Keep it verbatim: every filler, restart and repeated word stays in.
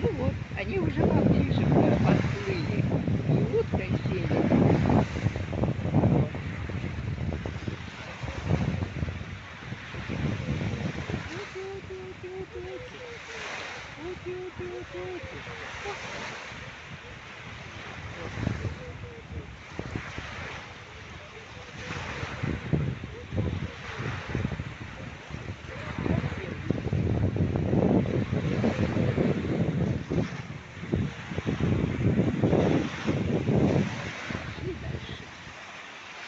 Ну вот, они уже поближе к подплыли, и уткой сели.